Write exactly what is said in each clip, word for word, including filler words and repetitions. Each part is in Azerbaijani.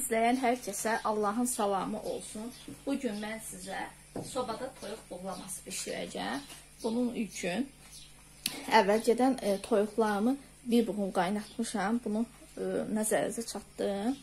izləyən hər kəsə Allahın salamı olsun. Bugün mən sizə sobada toyuq buğlaması bişirəcəm. Bunun üçün əvvəlcədən e, toyuqlarımı bir buğum qaynatmışam. Bunu e, nəzərinizə çatdım.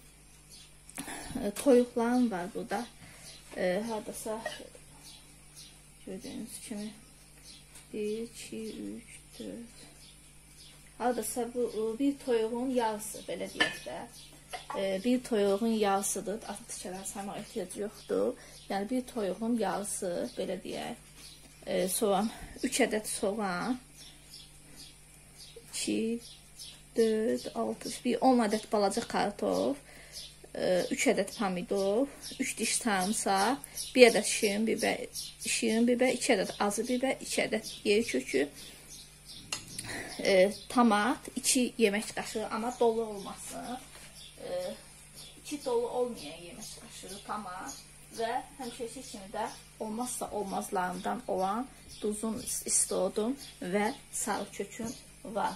E, toyuqlarım var burada. E, hardasa gördüyünüz kimi bir, iki, üç, dörd. Hardasa bu bir toyuğun yarısı, belə deyək də. Bir toyuğun yarısıdır. Atı tikələr saymaq ehtiyacı yoxdur. Yəni bir toyuğun yarısı, belə deyək. Soğan, üç ədəd soğan, iki, dörd, altı, bir on ədəd balaca kartof, üç ədəd pomidor, üç diş sarımsaq, bir ədəd şirin bibər, şirin bibər, iki ədəd acı bibər, iki ədəd yer kökü, tomat, iki yemək qaşığı, amma dolu olmasın. iki dolu olmayan yemək qaşığı tomat və həmişəki kimi də olmazsa olmazlarından olan duzun, istodum və sarı köküm var.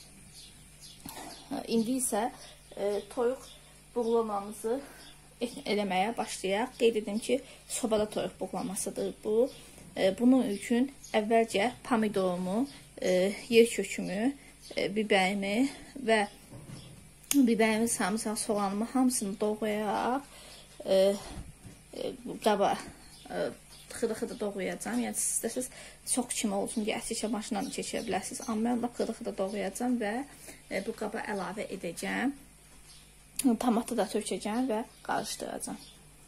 İndi isə e, toyuq buğlamamızı eləməyə başlayaq. Qeyd edim ki, sobada toyuq buğlamasıdır bu. E, bunun üçün əvvəlcə pomidorumu, e, yer kökümü, e, bibərimi və bibərimi, sarımsaq, soğanımı hamısını doğrayaraq e, e, qaba e, xıdı-xıdı doğrayacağım. Yəni siz istəsiniz çox kimi olsun deyə əsikə maşınla keçirə bilərsiniz. Amma mən xıdı-xıdı doğrayacağım və e, bu qaba əlavə edəcəm. Tomatı da tökəcəm və qarışdıracağım.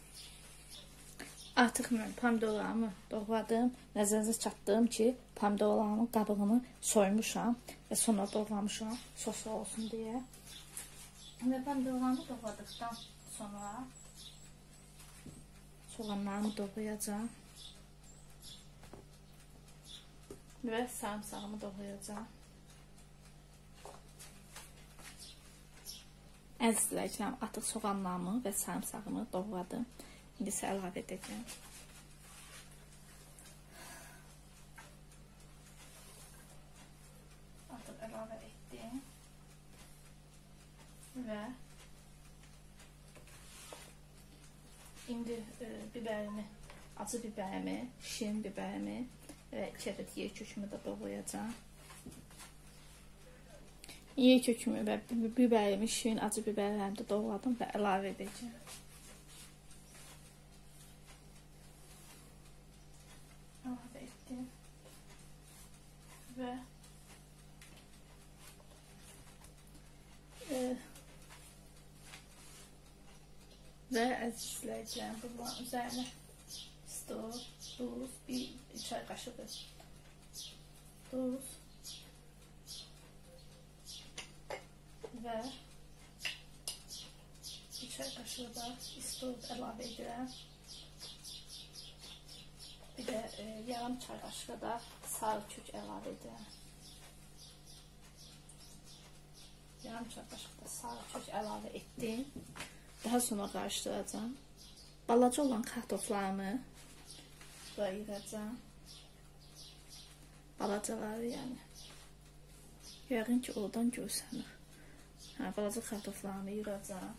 Artıq mən pomidorlarımı doğradım. Nəzərinizə çatdığım ki, pomidorlarımın qabığını soymuşam və sonra doğramışam soslu olsun deyə. Və pomidorlarımı doğradıqdan sonra soğanlarımı doğrayacağım və sarımsağımı doğrayacağım. Əzizləyəcəm, artıq soğanlarımı və sarımsağımı doğradım. İndi isə əlavə edəcəm. Artıq əlavə etdim. Və indi e, bibərimi, acı bibərimi, şirin bibərimi və iki ədəd yer kökümü də doğrayacağım. Yer kökümü və bibərimi, şirin, acı bibərlərimi də doğradım və əlavə edəcəm. Əlavə etdim və e, və əzizləyəcəm, bunların üzərinə stol, duz, bir çay qaşığı duz və bir çay qaşığı da istod əlavə edirəm. Bir də e, yarım çay qaşığı da sarı kök əlavə edirəm. Yarım çay qaşığı da sarı kök əlavə etdim. Daha sonra qarışdıracağım. Balaca olan kartoflarımı ayıracağım. Balacaları yəni. Yəqin ki, oradan görsənir. Hə, balaca kartoflarımı yığacağım.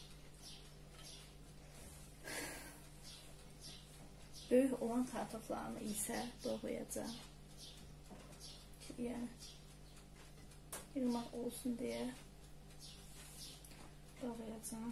Böyük olan kartoflarımı isə doğrayacağım. Yəni, yığmaq olsun deyə doğrayacağım.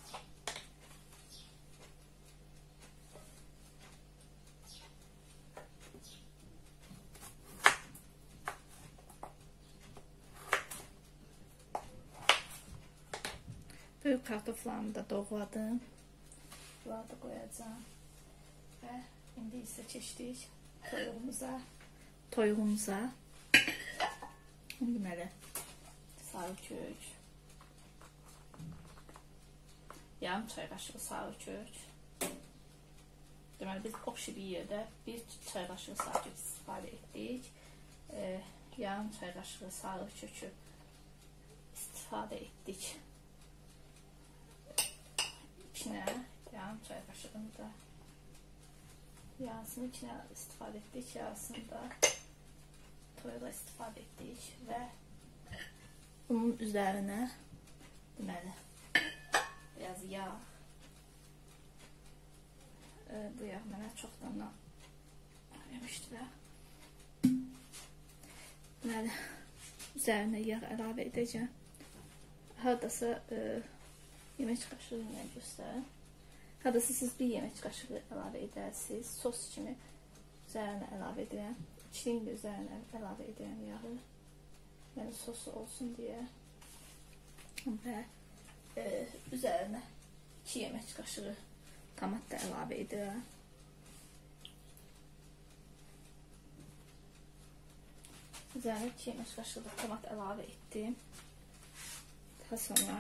Böyük kartoflarımı da doğradım. Bunları da qoyacağım. Və indi isə keçdik toyuğumuza. Toyuğumuza. Deməli, sarı kök. Yarım çay qaşığı sarı kök. Deməli, biz oxşi bir yerdə bir çay qaşığı sarı kök istifadə etdik. E, yarım çay qaşığı sarı kökü istifadə etdik. İçinə yarım çay qaşığını da yarısını içinə istifadə etdik, yarısını da toyuğa istifadə etdik və bunun üzərinə deməli biraz çoxdan yemişdilər. Deməli, üzərinə yağ əlavə edəcəm. Hardasa e, yemək qaşığı ilə göstərin. Hardasa siz bir yemək qaşığı əlavə edərsiniz. Sos kimi üzərinə əlavə edirəm. İçliyin də üzərinə əlavə edirəm yağı. Yəni sosu olsun deyə. Və e, üzərinə iki yemək qaşığı tomat da əlavə edirəm. Üzərinə iki yemək qaşığı da tomat əlavə etdim. Daha sonra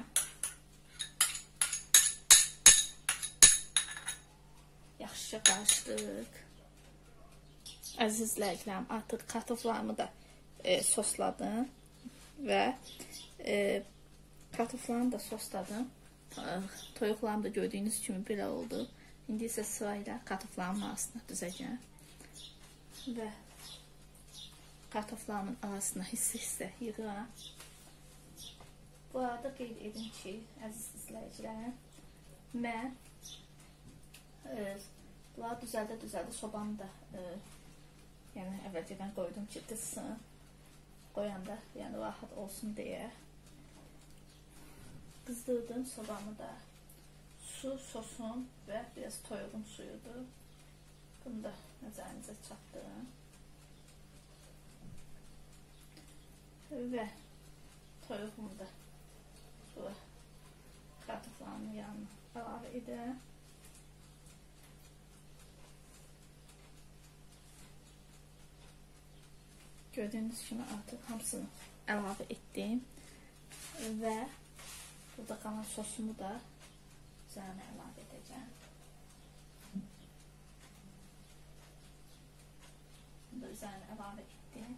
yaxşıca qarışdırıq. Əziz izləyicilərim, artıq kartoflarımı da e, sosladım və e, kartoflarımı da sosladım. Toyuqlarım da gördüyünüz kimi belə oldu. İndi isə sırayla kartoflarımın arasına düzəcəm və kartoflarımın arasına hissə-hissə yığıram. Bu arada qeyd edin ki, əziz izləyicilərim, mən e, bunları düzəldə-düzəldə sobamı da e, yəni əvvəlcədən qoydum ki, qızsın. Qoyanda yəni rahat olsun deyə. Qızdırdım sobamı da. Su, sosun və biraz toyuğun suyudur. Bunu da nəzərinizə çatdırın. Və toyuğumu da bu kartoflarımın yanına əlavə edirəm. Gördüyünüz kimi artıq hamısını əlavə etdim və burada qalan sosumu da üzərinə əlavə edəcəm. Bunu da üzərinə əlavə etdim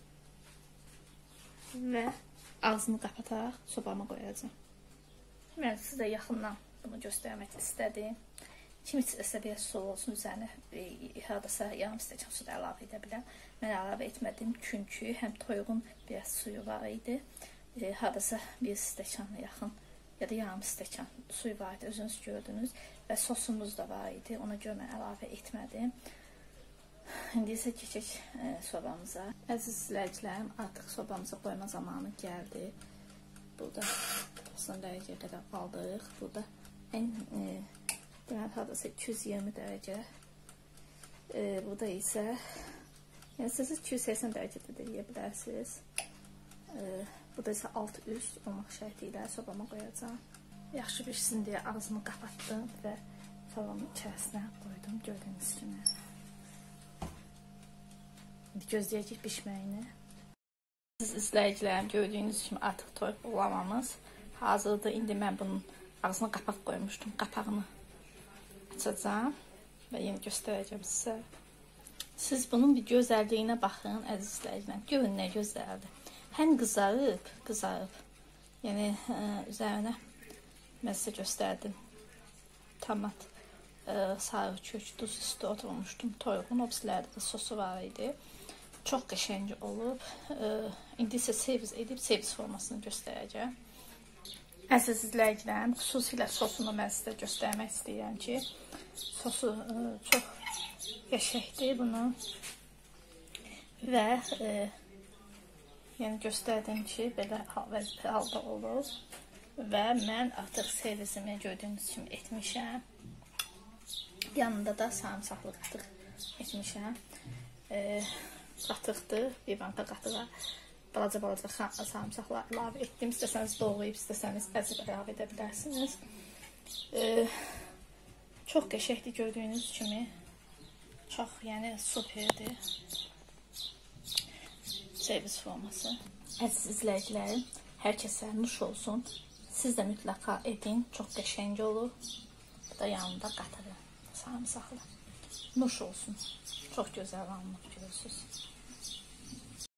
və ağzını qapataraq sobama qoyacağım. Mən sizə yaxından bunu göstərmək istədim. Kim istəsə biraz su olsun, üzərinə hardasa yarım stəkan su da əlavə edə biləm. Mən əlavə etmədim çünki həm toyuğun biraz suyu var idi. E, hardasa bir stəkana yaxın ya da yarım stəkan suyu var idi, özünüz gördünüz. Və sosumuz da var idi, ona görə mən əlavə etmədim. İndi isə keçək e, sobamıza. Əziz izləyicilərim, artıq sobamıza qoyma zamanı gəldi. Burada doxsan dərəcəyə qədər qaldırıq. Burada ən e, deməli, hardasa iki yüz iyirmi dərəcə. E, burada isə yəni siz iki yüz səksən dərəcədə də yeyə bilərsiniz. E, burada isə alt üst olmaq şərti ilə sobama qoyacağım. Yaxşı pişsin deyə ağzımı qapatdım və sobamın içərisinə qoydum, gördüyünüz kimi. İndi gözləyəcək pişməyini. Siz izləyicilərim, gördüyünüz kimi artıq toyuq buğulamamız hazırdır. İndi mən bunun ağzına qapaq qoymuşdum. Qapağını açacağım və yeni göstərəcəm sizə. Siz bunun bir gözəlliyinə baxın, əziz izləyicilərim. Görün nə gözəldir. Həm qızarıb, qızarıb. Yəni ə, üzərinə mən sizə göstərdim. Tomat, ə, sarı kök, duz üstü oturmuşdum. Toyuğun obsilərdə də sosu var idi. Çox qəşəng olub. Ə, indi isə servis edib servis formasını göstərəcəm. Əziz izləyicilərim, xüsusilə sosunu mən sizə göstərmək istəyirəm ki, sosu ə, çox qəşəngdir bunun və e, yəni göstərdim ki, belə vəzifə halda olur və mən artıq servisimi gördüyünüz kimi etmişəm. Yanında da sarımsaqlı qatıq etmişəm. E, qatıqdır, bir banka qatığa balaca-balaca sarımsaqlar əlavə etdim. İstəsəniz doğrayıb, istəsəniz əzib əlavə edə bilərsiniz. E, çox qəşəngdir gördüyünüz kimi. Çox, yəni superdir. Servis forması. Əziz izləyicilərim, hər kəsə nuş olsun. Siz də mütləqa edin. Çox qəşəng olur. Bu da yanında qatığı sarımsaqlı. Nuş olsun. Çox gözəl alınıb görürsünüz.